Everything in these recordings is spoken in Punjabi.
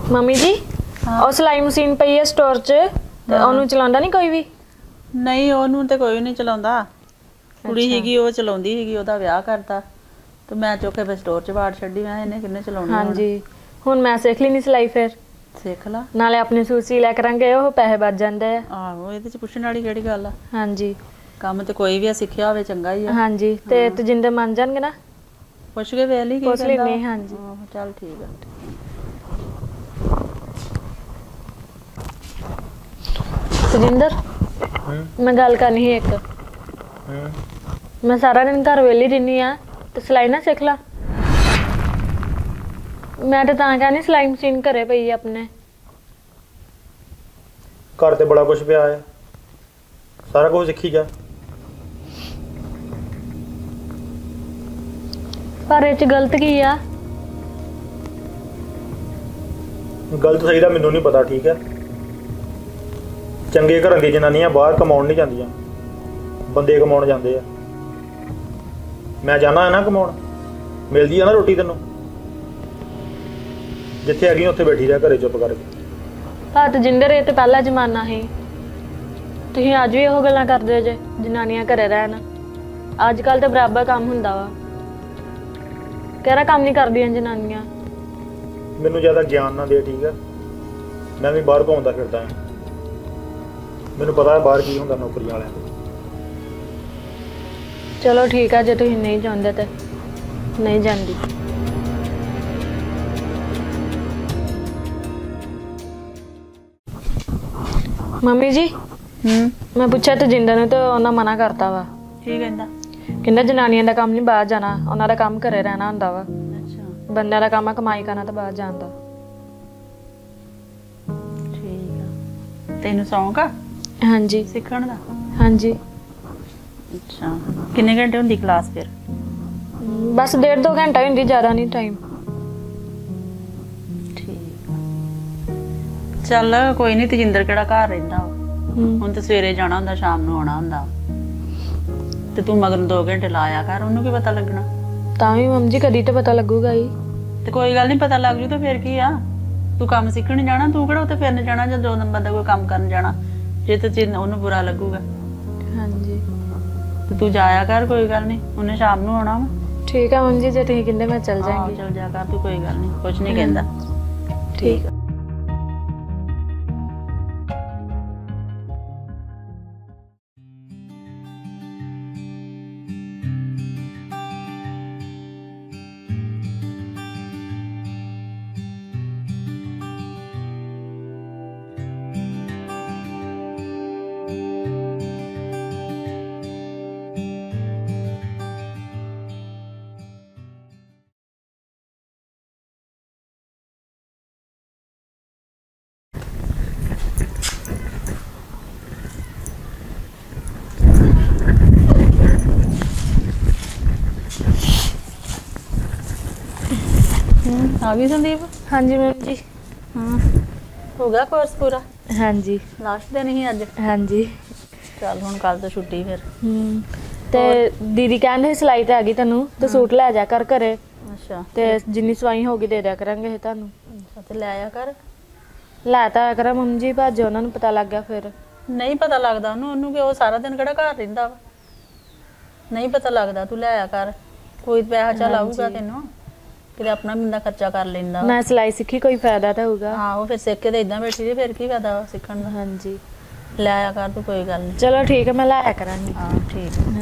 मम्मी जी और सिलाई मशीन पई है स्टोर च ते ओनू चलांदा नहीं कोई भी? नहीं ओनू ते कोई नहीं चलाਉਂਦਾ ਕੁੜੀ ਸੀਗੀ ਉਹ ਚਲਾਉਂਦੀ ਸੀਗੀ ਉਹਦਾ ਵਿਆਹ ਕਰਤਾ ਤੇ ਮੈਂ ਚੁੱਕ ਕੇ ਸਟੋਰ 'ਚ ਬਾੜ ਛੱਡੀ ਮੈਂ ਇਹਨੇ ਕਿੰਨੇ ਚਲਾਉਣੀ हाँ जी हुण मैं सीख ली नहीं सिलाई फिर ਸਿੱਖ ਲਾ नाले अपने सूट सी लिया करांगे ਉਹ ਪੈਸੇ ਬਚ ਜਾਂਦੇ ਆ। ਆਹੋ ਇਹਦੇ 'ਚ ਪੁੱਛਣ ਵਾਲੀ ਕਿਹੜੀ ਗੱਲ ਆ। हाँ जी ਕੰਮ ਤੇ ਕੋਈ ਵੀ ਸਿੱਖਿਆ ਹੋਵੇ ਚੰਗਾ ਹੀ ਆ। हाँ जी ਤੇ ਤਜਿੰਦਰ ਮੰਨ ਜਾਣਗੇ ਨਾ? ਪੁੱਛ ਕੇ ਵੇਖ ਲਈ ਕੀ ਪੁੱਛ ਕਹਿੰਦਾ। ਲੈਨੇ ਹਾਂ ਜੀ ਚੱਲ ਠੀਕ ਆ। ਤਜਿੰਦਰ मैं गल करनी ही एक मैं सारा दिन घर वेली रहनी आ ते सिलाई ना सीख ला। मैं तो कहनी सिलाई मशीन घरे पई अपने घर ते बड़ा कुछ पिया है सारा कुछ सीखी जा पर इच गलत की आ? गलत सही दा मैनू नहीं पता ठीक है। चंगे घर दी जनानियां बाहर कमाउण नहीं जांदियां बंदे कमाउण जांदे आ। मैं जाना है ना कमाउण मिलदी है ना रोटी तैनूं जिथे हैगी उत्थे बैठी रह घरे चुप करके। पर तजिंदर ये तो पहला जमाना ही तुसीं अज भी ओह गल्लां करदे जे जनानियां घरे रहन। अजकल तो बराबर काम हुंदा वा कहरा काम नहीं करदियां जनानियां। मैनूं ज़्यादा ज्ञान ना दे ठीक है। मैं भी बाहर घूमदा फिरदा हां मैनूं पता है बाहर की हुंदा नौकरी वालियां दा। चलो ठीक है जे तुसीं नहीं चाहुंदे ते नहीं जांदी। मम्मी जी मैं पूछा तजिंदर ने तो उन्हें मना करता वा। ਕੀ ਕਹਿੰਦਾ? कहंदा जनानियां दा काम नहीं बाहर जाना उन्हां दा काम घरे रहना हुंदा वा। ਅੱਛਾ बंदियां दा काम आ कमाई करना ते बाहर जाण दा। ਠੀਕ ਆ। ਤੈਨੂੰ ਸ਼ੌਂਕ ਆ हाँ जी ਸਿੱਖਣ ਦਾ? हाँ जी ਅੱਛਾ ਕਿੰਨੇ ਘੰਟੇ ਹੁੰਦੀ ਕਲਾਸ ਫਿਰ? बस 1.5-2 घंटा हुंदी ज़्यादा नहीं टाइम। ਠੀਕ ਆ। ਚੱਲ ਕੋਈ ਨਹੀਂ ਤਜਿੰਦਰ ਕਿਹੜਾ ਘਰ ਰਹਿੰਦਾ ਹੁਣ ਤੇ ਸਵੇਰੇ ਜਾਣਾ ਹੁੰਦਾ ਸ਼ਾਮ ਨੂੰ ਆਉਣਾ ਹੁੰਦਾ ਤੇ ਤੂੰ ਮਗਰ 2 ਘੰਟੇ ਲਾਇਆ ਕਰ ਉਹਨੂੰ ਕੀ ਪਤਾ ਲੱਗਣਾ। ਤਾਂ ਵੀ ਮੰਮੀ ਜੀ ਕਦੀ ਤੇ ਪਤਾ ਲੱਗੂਗਾ ਹੀ। ਤੇ ਕੋਈ ਗੱਲ ਨਹੀਂ ਪਤਾ ਲੱਗ ਜੂ ਤਾਂ ਫਿਰ ਕੀ ਆ ਤੂੰ ਕੰਮ ਸਿੱਖਣ ਜਾਣਾ ਤੂੰ ਕਿਹੜਾ ਉੱਥੇ ਫਿਰਨ ਜਾਣਾ ਜਾਂ 2 ਨੰਬਰ ਦਾ ਕੋਈ ਕੰਮ ਕਰਨ ਜਾਣਾ ਜੇ ਤੇ ਉਹਨੂੰ ਬੁਰਾ ਲੱਗੂਗਾ। ਹਾਂਜੀ ਤੇ ਤੂੰ ਜਾਇਆ ਕਰ ਕੋਈ ਗੱਲ ਨਹੀਂ ਉਹਨੇ ਸ਼ਾਮ ਨੂੰ ਆਉਣਾ ਵਾ। ਠੀਕ ਹੈ ਮੰਮੀ ਜੀ ਜੇ ਤੁਸੀਂ ਕਹਿੰਦੇ ਮੈਂ ਚੱਲ ਜਾਵਾਂਗੀ। ਚੱਲ ਜਾ ਕਰ ਤੂੰ ਕੋਈ ਗੱਲ ਨਹੀਂ ਕੁਝ ਨਹੀਂ ਕਹਿੰਦਾ। ਠੀਕ ਆ। आ गई संदीप? हाँ जी मैम जी। हाँ हो गया कोर्स पूरा? हाँ जी लास्ट दिन ही अज? हाँ जी। चल हुण कल तो छुट्टी फिर। ते दीदी कहंदे सिलाई ते आ गई तैनूं ते सूट लै जा कर घरे। अच्छा ते जिन्नी सवाई होगी दे दिया करांगे तैनूं। अच्छा ते ले आया कर। लै ता आया करा मम्मी जी भाजे उन्हां नूं पता लग गया फिर। नहीं पता लगदा ਉਹਨੂੰ ਕਿ ਉਹ ਸਾਰਾ ਦਿਨ ਕਿਹੜਾ ਘਰ ਰਹਿੰਦਾ ਵਾ ਨਹੀਂ ਪਤਾ ਲੱਗਦਾ ਤੂੰ ਲੈ ਆਇਆ ਕਰ ਕੋਈ ਪੈਸਾ ਚੱਲ ਆਊਗਾ ਤੈਨੂੰ ਕਿਤੇ ਆਪਣਾ ਬੰਦਾ ਖਰਚਾ ਕਰ ਲੈਂਦਾ। ਮੈਂ ਸਿਲਾਈ ਸਿੱਖੀ ਕੋਈ ਫਾਇਦਾ ਤਾਂ ਹੋਊਗਾ। ਹਾਂ ਉਹ ਫਿਰ ਸਿੱਖ ਕੇ ਤੇ ਇਦਾਂ ਬੈਠੀ ਰਹੀ ਫਿਰ ਕੀ ਫਾਇਦਾ ਸਿੱਖਣ ਦਾ। ਹਾਂਜੀ ਲੈ ਆਇਆ ਕਰ ਤੂੰ ਕੋਈ ਗੱਲ ਨਹੀਂ। ਚਲੋ ਠੀਕ ਹੈ ਮੈਂ ਲੈ ਆਇਆ ਕਰਾਂਗੀ। ਹਾਂ ਠੀਕ ਹੈ।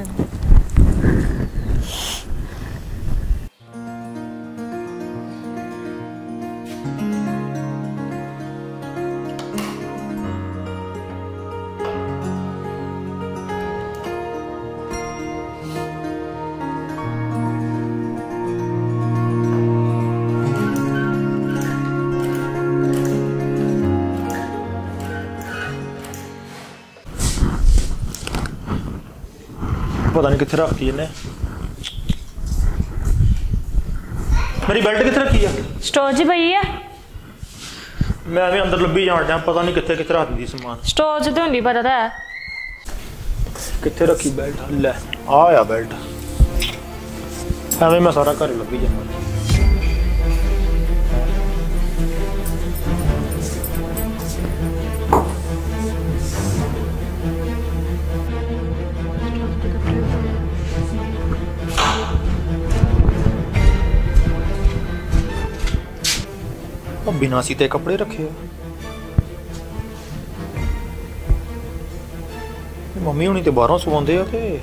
पता नहीं कित्थे रखी इन्हें मेरी बेल्ट कित्थे रखी है? स्टोर च पई है। मैं भी अंदर लब्भी जान डया पता नहीं कित्थे कित्थे रख दी समान। स्टोर च तो नहीं पता था कित्थे रखी बेल्ट? ले आ बेल्ट एवं मैं सारा घर लब्भी जाना। ਉਹ ਬਿਨਾਂ ਸੀਤੇ ਕੱਪੜੇ ਰੱਖੇ ਆ। ਮੰਮੀ ਹੁਣੀ ਤੇ ਬਾਹਰੋਂ ਸਵਾਉਂਦੇ ਆ ਤੇ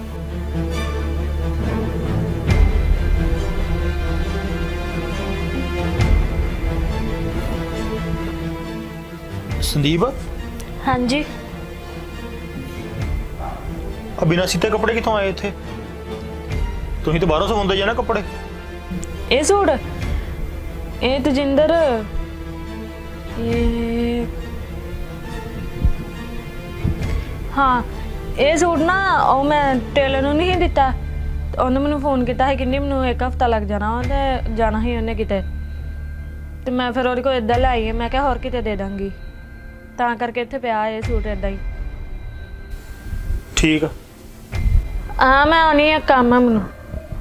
ਸੰਦੀਪ ਹਾਂਜੀ। ਆ ਬਿਨਾਂ ਸੀਤੇ ਕੱਪੜੇ ਕਿੱਥੋਂ ਆਏ ਇੱਥੇ? ਤੁਸੀਂ ਤਾਂ ਬਾਹਰੋਂ ਸਵਾਉਂਦੇ ਜੇ ਨਾ ਕੱਪੜੇ। ਇਹ ਸੂਟ ਇਹ ਤਜਿੰਦਰ ਇਹ ਹਾਂ ਇਹ ਸੂਟ ਨਾ ਉਹ ਮੈਂ ਟੇਲਰ ਨੂੰ ਨਹੀਂ ਦਿੱਤਾ। ਉਹਨੇ ਮੈਨੂੰ ਫੋਨ ਕੀਤਾ ਸੀ, ਕਹਿੰਦੀ ਮੈਨੂੰ 1 ਹਫ਼ਤਾ ਲੱਗ ਜਾਣਾ ਵਾ ਤੇ ਜਾਣਾ ਸੀ ਉਹਨੇ ਕਿਤੇ, ਤੇ ਮੈਂ ਫਿਰ ਉਹਦੇ ਕੋਲ ਇੱਦਾਂ ਲੈ ਆਈ। ਮੈਂ ਕਿਹਾ ਹੋਰ ਕਿਤੇ ਦੇ ਦਾਂਗੀ, ਤਾਂ ਕਰਕੇ ਇੱਥੇ ਪਿਆ ਇਹ ਸੂਟ ਇੱਦਾਂ ਹੀ। ਠੀਕ ਆ। ਹਾਂ ਮੈਂ ਆਉਣੀ ਆ, ਕੰਮ ਆ ਮੈਨੂੰ।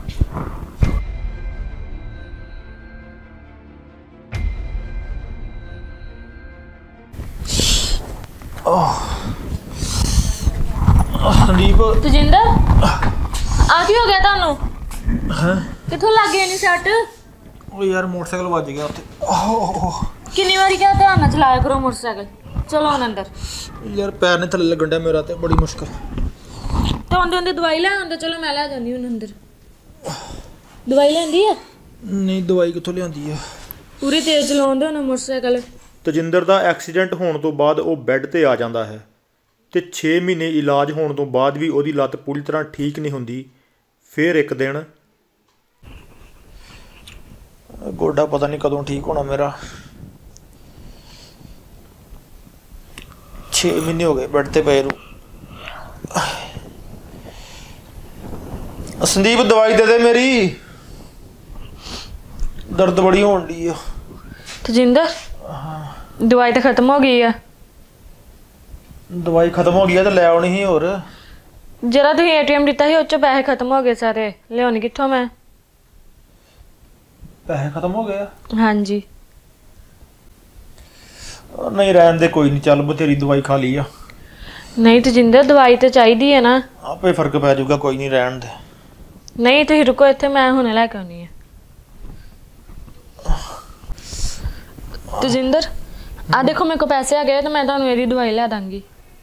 ਸੰਦੀਪ ਤਜਿੰਦਰ ਆ ਕੀ ਹੋ ਗਿਆ ਤੁਹਾਨੂੰ? ਹਾਂ ਕਿੱਥੋਂ ਲੱਗ ਗਈ ਨਹੀਂ ਸੱਟ? ਉਹ ਯਾਰ ਮੋਟਰਸਾਈਕਲ ਵੱਜ ਗਿਆ ਉੱਥੇ। ਕਿੰਨੀ ਵਾਰੀ ਕਿਹਾ ਧਿਆਨ ਨਾਲ ਚਲਾਇਆ ਕਰੋ ਮੋਟਰਸਾਈਕਲ। ਚਲੋ ਹੁਣ ਅੰਦਰ। ਯਾਰ ਪੈਰ ਨੇ ਥੱਲੇ ਲੱਗਣ ਡਿਆ ਮੇਰਾ ਤੇ ਬੜੀ ਮੁਸ਼ਕਲ। ਤੇ ਉਹਦੇ ਦਵਾਈ ਲੈ ਆਉਂਦੇ। ਚਲੋ ਮੈਂ ਲੈ ਜਾਂਦੀ ਹੁਣ ਅੰਦਰ। ਦਵਾਈ ਲੈਂਦੀ ਆ? ਨਹੀਂ ਦਵਾਈ ਕਿੱਥੋਂ ਲਿਆਂਦੀ ਆ? ਪੂਰੀ ਤੇਜ਼ ਚਲਾਉਂਦੇ ਹੁਣ ਮੋਟਰਸਾਈਕਲ। ਤਜਿੰਦਰ ਦਾ ਐਕਸੀਡੈਂਟ ਹੋਣ ਤੋਂ ਬਾਅਦ ਉਹ ਬੈੱਡ ਤੇ ਆ ਜਾਂਦਾ ਹੈ ਤੇ 6 ਮਹੀਨੇ ਇਲਾਜ ਹੋਣ ਤੋਂ ਬਾਅਦ ਵੀ ਉਹਦੀ ਲੱਤ ਪੂਰੀ ਤਰ੍ਹਾਂ ਠੀਕ ਨਹੀਂ ਹੁੰਦੀ। ਫਿਰ ਇੱਕ ਦਿਨ ਗੋਡਾ ਪਤਾ ਨਹੀਂ ਕਦੋਂ ਠੀਕ ਹੋਣਾ ਮੇਰਾ। 6 ਮਹੀਨੇ ਹੋ ਗਏ ਬੈੱਡ ਤੇ ਪਏ ਨੂੰ। ਸੰਦੀਪ ਦਵਾਈ ਦੇ ਦੇ ਮੇਰੀ, ਦਰਦ ਬੜੀ ਹੋਣ ਡਈ ਆ। ਤਜਿੰਦਰ ਦਵਾਈ ਤਾਂ ਖਤਮ ਹੋ ਗਈ ਆ। ਦਵਾਈ ਖਤਮ ਹੋ ਗਈ ਆ ਤੇ ਲੈ ਆਉਣੀ ਸੀ ਹੋਰ। ਜਿਹੜਾ ਤੁਸੀਂ ਏਟੀਐਮ ਦਿੱਤਾ ਸੀ ਉਹ 'ਚ ਪੈਸੇ ਖਤਮ ਹੋ ਗਏ ਸਾਰੇ। ਲਿਆਉਣੀ ਕਿੱਥੋਂ ਮੈਂ? ਪੈਸੇ ਖਤਮ ਹੋ ਗਏ ਆ? ਹਾਂਜੀ। ਨਹੀਂ ਰਹਿਣ ਦੇ, ਕੋਈ ਨਹੀਂ, ਚੱਲ ਬਥੇਰੀ ਦਵਾਈ ਖਾ ਲਈ ਆ। ਨਹੀਂ ਤਜਿੰਦਰ ਦਵਾਈ ਤਾਂ ਚਾਹੀਦੀ ਹੈ ਨਾ। ਆਪੇ ਫਰਕ ਪੈ ਜਾਊਗਾ, ਕੋਈ ਨਹੀਂ ਰਹਿਣ ਦੇ। ਨਹੀਂ ਤੁਸੀਂ ਰੁਕੋ ਇੱਥੇ, ਮੈਂ ਹੁਣੇ ਲੈ ਕੇ ਆਉਣੀ ਆ। ਤਜਿੰਦਰ ਆ ਦੇਖੋ ਮੇਰੇ ਕੋਲ ਪੈਸੇ ਆ ਗਏ ਤਾਂ ਮੈਂ ਤੁਹਾਨੂੰ ਇਹਦੀ ਦਵਾਈ ਲੈ ਦਾਂਗੀ।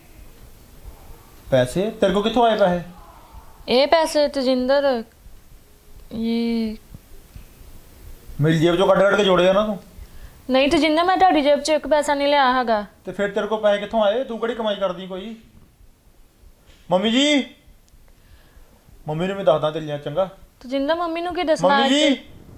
ਪੈਸੇ ਤੇਰੇ ਕੋਲ ਕਿੱਥੋਂ ਆਏ ਪੈਸੇ? ਇਹ ਪੈਸੇ ਤਜਿੰਦਰ ਇਹ ਮੇਰੀ ਜੇਬ ਚੋਂ ਕੱਢ ਕੇ ਜੋੜੇ ਆ ਨਾ ਤੂੰ। ਨਹੀਂ ਤਜਿੰਦਰ ਮੈਂ ਤੁਹਾਡੀ ਜੇਬ 'ਚ ਇੱਕ ਪੈਸਾ ਨਹੀਂ ਲਿਆ ਹੈਗਾ। ਤੇ ਫਿਰ ਤੇਰੇ ਕੋਲ ਪੈਸੇ ਕਿੱਥੋਂ ਆਏ? ਤੂੰ ਕਿਹੜੀ ਕਮਾਈ ਕਰਦੀ ਕੋਈ? ਮੰਮੀ ਜੀ, ਮੰਮੀ ਨੂੰ ਵੀ ਦੱਸਦਾ ਚੱਲਿਆ ਚੰਗਾ। ਤਜਿੰਦਰ ਮੰਮੀ ਨੂੰ ਕੀ ਦੱਸਣਾ? ਮੰਮੀ ਜੀ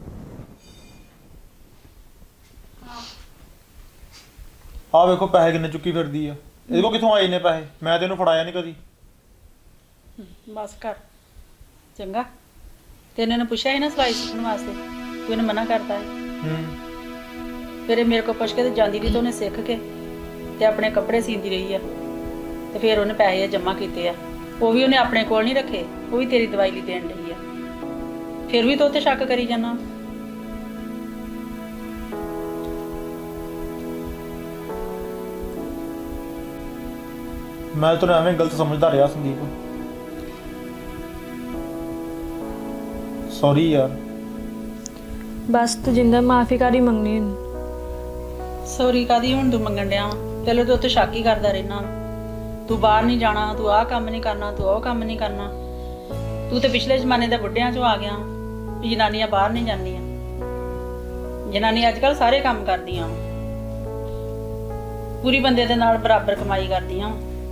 ਆ ਵੇਖੋ ਪੈਸੇ ਕਿੰਨੇ ਚੁੱਕੀ ਫਿਰਦੀ ਆ। ਇਹਦੇ ਕੋਲ ਕਿੱਥੋਂ ਆਏ ਨੇ ਪੈਸੇ? ਮੈਂ ਤੈਨੂੰ ਫੜਾਇਆ ਨਹੀਂ ਕਦੀ। ਬਸ ਕਰ ਚੰਗਾ। ਤੇ ਇਹਨਾਂ ਨੇ ਪੁੱਛਿਆ ਸੀ ਨਾ ਸਲਾਈ ਸਿੱਖਣ ਵਾਸਤੇ, ਤੂੰ ਇਹਨੇ ਮਨਾ ਕਰਤਾ ਹੈ। ਫਿਰ ਇਹ ਮੇਰੇ ਕੋਲ ਪੁੱਛ ਕੇ ਤੇ ਜਾਂਦੀ ਰਹੀ ਤੇ ਉਹਨੇ ਸਿੱਖ ਕੇ ਤੇ ਆਪਣੇ ਕੱਪੜੇ ਸੀਂਦੀ ਰਹੀ ਆ। ਤੇ ਫਿਰ ਉਹਨੇ ਪੈਸੇ ਜਮ੍ਹਾਂ ਕੀਤੇ ਆ, ਉਹ ਵੀ ਉਹਨੇ ਆਪਣੇ ਕੋਲ ਨਹੀਂ ਰੱਖੇ, ਉਹ ਵੀ ਤੇਰੀ ਦਵਾਈ ਲਈ ਦੇਣ ਡਈ ਆ। ਫਿਰ ਵੀ ਤੂੰ ਉੱਤੇ ਸ਼ੱਕ ਕਰੀ ਜਾਣਾ। ਮੈਂ ਤੈਨੂੰ ਐਵੇਂ ਗਲਤ ਸਮਝਦਾ ਰਿਹਾ ਸੰਦੀਪ, ਸੌਰੀ ਯਾਰ। ਬਸ ਤਜਿੰਦਰ ਮਾਫੀ ਕਾਦੀ ਮੰਗਣੀ ਹੁਣ? ਸੌਰੀ ਕਾਦੀ ਹੁਣ ਤੂੰ ਮੰਗਣ ਡਿਆ? ਪਹਿਲਾਂ ਤੂੰ ਉੱਤੇ ਸ਼ੱਕ ਹੀ ਕਰਦਾ ਰਹਿਣਾ। ਤੂੰ ਬਾਹਰ ਨਹੀਂ ਜਾਣਾ, ਤੂੰ ਆਹ ਕੰਮ ਨਹੀਂ ਕਰਨਾ, ਤੂੰ ਉਹ ਕੰਮ ਨਹੀਂ ਕਰਨਾ। ਤੂੰ ਤੇ ਪਿਛਲੇ ਜ਼ਮਾਨੇ ਦੇ ਬੁੱਢਿਆਂ ਚੋਂ ਆ ਗਿਆ ਵੀ ਜਨਾਨੀਆਂ ਬਾਹਰ ਨਹੀਂ ਜਾਂਦੀਆਂ। ਜਨਾਨੀ ਅੱਜ ਕੱਲ੍ਹ ਸਾਰੇ ਕੰਮ ਕਰਦੀਆਂ, ਪੂਰੀ ਬੰਦੇ ਦੇ ਨਾਲ ਬਰਾਬਰ ਕਮਾਈ ਕਰਦੀਆਂ।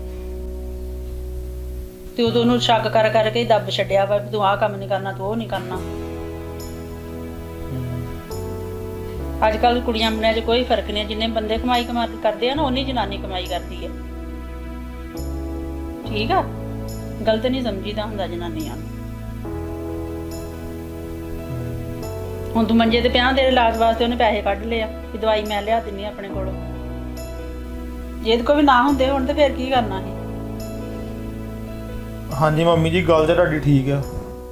ਤੇ ਉਦੋਂ ਉਹਨੂੰ ਸ਼ੱਕ ਕਰ ਕਰਕੇ ਹੀ ਦੱਬ ਛੱਡਿਆ ਵਾ ਵੀ ਤੂੰ ਆਹ ਕੰਮ ਨਹੀਂ ਕਰਨਾ, ਤੂੰ ਉਹ ਨਹੀਂ ਕਰਨਾ। ਅੱਜ ਕੱਲ੍ਹ ਕੁੜੀਆਂ ਮੁੰਡਿਆਂ 'ਚ ਕੋਈ ਫਰਕ ਨਹੀਂ। ਜਿੰਨੇ ਬੰਦੇ ਕਮਾਈ ਕਰਦੇ ਆ ਨਾ, ਓਨੀ ਜਨਾਨੀ ਕਮਾਈ ਕਰਦੀ ਹੈ। ਠੀਕ ਆ, ਗਲਤ ਨਹੀਂ ਸਮਝੀਦਾ ਹੁੰਦਾ ਜਨਾਨੀਆਂ। ਹੁਣ ਤੂੰ ਮੰਜੇ ਤੇ ਪਿਆ, ਤੇਰੇ ਇਲਾਜ ਵਾਸਤੇ ਉਹਨੇ ਪੈਸੇ ਕੱਢ ਲਏ ਆ ਵੀ ਦਵਾਈ ਮੈਂ ਲਿਆ ਦਿੰਨੀ ਆਪਣੇ ਕੋਲੋਂ। ਜੇ ਇਹਦੇ ਕੋਲ ਵੀ ਨਾ ਹੁੰਦੇ ਹੁਣ ਤੇ ਫਿਰ ਕੀ ਕਰਨਾ ਸੀ? ਹਾਂਜੀ ਮੰਮੀ ਜੀ, ਗੱਲ ਤੇ ਤੁਹਾਡੀ ਠੀਕ ਆ।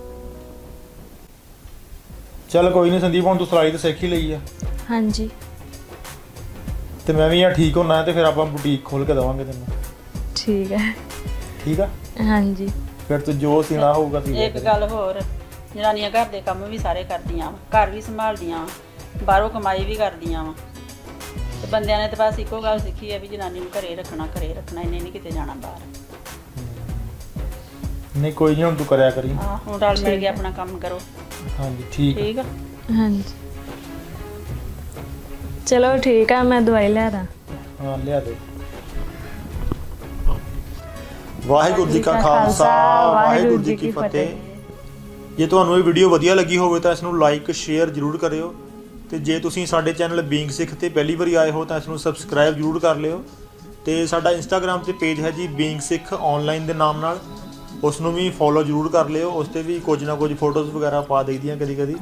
ਚੱਲ ਕੋਈ ਨਹੀਂ ਸੰਦੀਪ, ਹੁਣ ਤੂੰ ਸਿਲਾਈ ਤੇ ਸਿੱਖ ਹੀ ਲਈ ਆ। ਹਾਂਜੀ। ਤੇ ਮੈਂ ਵੀ ਆ ਠੀਕ ਹੋਣਾ ਹੈ ਤੇ ਫਿਰ ਆਪਾਂ ਬੁਟੀਕ ਖੋਲ ਕੇ ਦੇਵਾਂਗੇ ਤੈਨੂੰ। ਠੀਕ ਹੈ। ਠੀਕ ਆ? ਹਾਂਜੀ। ਫਿਰ ਤੂੰ ਜੋ ਸੀਣਾ ਹੋਊਗਾ ਸੀ। ਇੱਕ ਗੱਲ ਹੋਰ, ਜਨਾਨੀਆਂ ਘਰ ਦੇ ਕੰਮ ਵੀ ਸਾਰੇ ਕਰਦੀਆਂ ਵਾ, ਘਰ ਵੀ ਸੰਭਾਲਦੀਆਂ ਵਾ, ਬਾਹਰੋਂ ਕਮਾਈ ਵੀ ਕਰਦੀਆਂ ਵਾ। ਬੰਦਿਆਂ ਨੇ ਤਾਂ ਬਸ ਇੱਕੋ ਗੱਲ ਸਿੱਖੀ ਹੈ ਵੀ ਜਨਾਨੀ ਨੂੰ ਘਰੇ ਰੱਖਣਾ ਇਹਨੇ ਨਹੀਂ ਕਿਤੇ ਜਾਣਾ ਬਾਹਰ। ਨਹੀਂ ਕੋਈ ਨਹੀਂ, ਹੁਣ ਤੂੰ ਕਰਿਆ ਕਰੀ। ਹਾਂ ਹੁਣ ਰਲ ਮਿਲ ਕੇ ਆਪਣਾ ਕੰਮ ਕਰੋ। ਹਾਂਜੀ ਠੀਕ ਠੀਕ ਆ। ਹਾਂਜੀ ਚਲੋ ਠੀਕ ਆ, ਮੈਂ ਦਵਾਈ ਲੈ ਰਾਂ। ਹਾਂ ਲਿਆ ਦੇ। ਵਾਹਿਗੁਰੂ ਜੀ ਕਾ ਖਾਲਸਾ ਵਾਹਿਗੁਰੂ ਜੀ ਕੀ ਫਤਿਹ। ਜੇ ਤੁਹਾਨੂੰ ਇਹ ਵੀਡੀਓ ਵਧੀਆ ਲੱਗੀ ਹੋਵੇ ਤਾਂ ਇਸ ਨੂੰ ਲਾਈਕ ਸ਼ੇਅਰ ਜ਼ਰੂਰ ਕਰਿਓ, ਤੇ ਜੇ ਤੁਸੀਂ ਸਾਡੇ ਚੈਨਲ ਬੀਇੰਗ ਸਿੱਖ ਤੇ ਪਹਿਲੀ ਵਾਰੀ ਆਏ ਹੋ ਤਾਂ ਇਸ ਨੂੰ ਸਬਸਕ੍ਰਾਈਬ ਜ਼ਰੂਰ ਕਰ ਲਿਓ। ਤੇ ਸਾਡਾ ਇੰਸਟਾਗ੍ਰਾਮ ਤੇ ਪੇਜ ਹੈ ਜੀ ਬੀਇੰਗ ਸਿੱਖ ਆਨਲਾਈਨ ਦੇ ਨਾਮ ਨਾਲ, ਉਸ ਨੂੰ ਵੀ ਫੋਲੋ ਜ਼ਰੂਰ ਕਰ ਲਿਓ। ਉਸ ਤੇ ਵੀ ਕੁਝ ਨਾ ਕੁਝ ਫੋਟੋਜ਼ ਵਗੈਰਾ ਪਾ ਦਈਦੀਆਂ ਕਦੀ ਕਦੀ।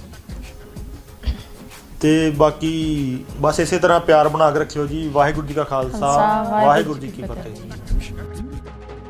ਤੇ ਬਾਕੀ ਬਸ ਇਸੇ ਤਰ੍ਹਾਂ ਪਿਆਰ ਬਣਾ ਕੇ ਰੱਖਿਓ ਜੀ। ਵਾਹਿਗੁਰੂ ਜੀ ਕਾ ਖਾਲਸਾ ਵਾਹਿਗੁਰੂ ਜੀ ਕੀ ਫਤਿਹ।